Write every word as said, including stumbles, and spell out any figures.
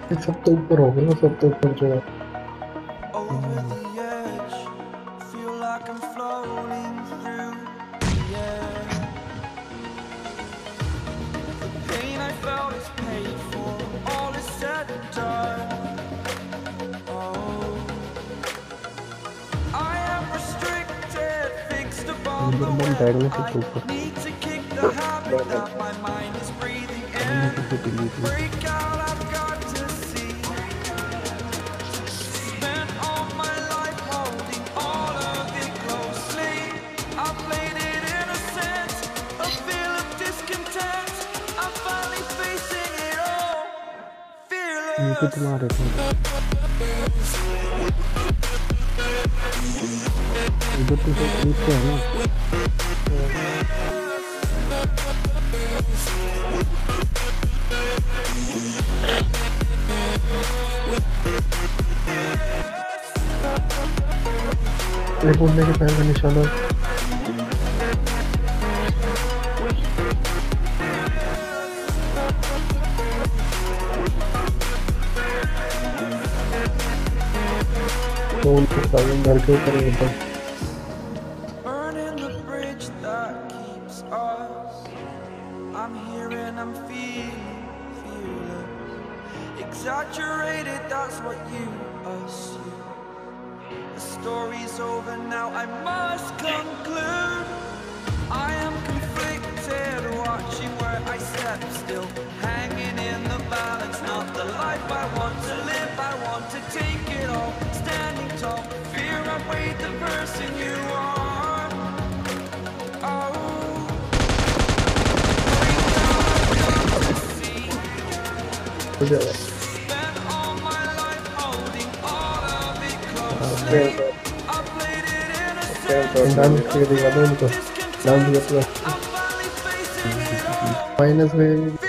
ये सब तो ऊपर हो गया, सब तो ऊपर जो है। Over the edge, feel like I'm floating through the air. The pain I felt is paid for, all is said and done. Oh, I am restricted, fixed above the एकदम web. बैगने I से ऊपर। need to kick the habit that my mind is breathing in. Break out, I've got to see. Spent all my life holding all of it closely. I played it innocent, a feel of discontent. I'm finally facing it all, इनके fearless. तुम्हारे थे इधर तो सब नीचे है ना। ये बोलने के पैर का निशाना तो उनके घर के ऊपर एकदम Burning the bridge that keeps us. I'm here and I'm feeling fearless. Exaggerated, that's what you assume. The story's over now, I must conclude. I am conflicted, watching where I step still, hanging in the balance. Not the life I want to live, I want to take it all. Standing tall, fear I weighed the person you are. Oh, हो जाएगा। spent all my life holding all of it closely. I played it innocent, dance के दिखा दो उनको, dance discontent. करते I'm finally facing it all. Minus में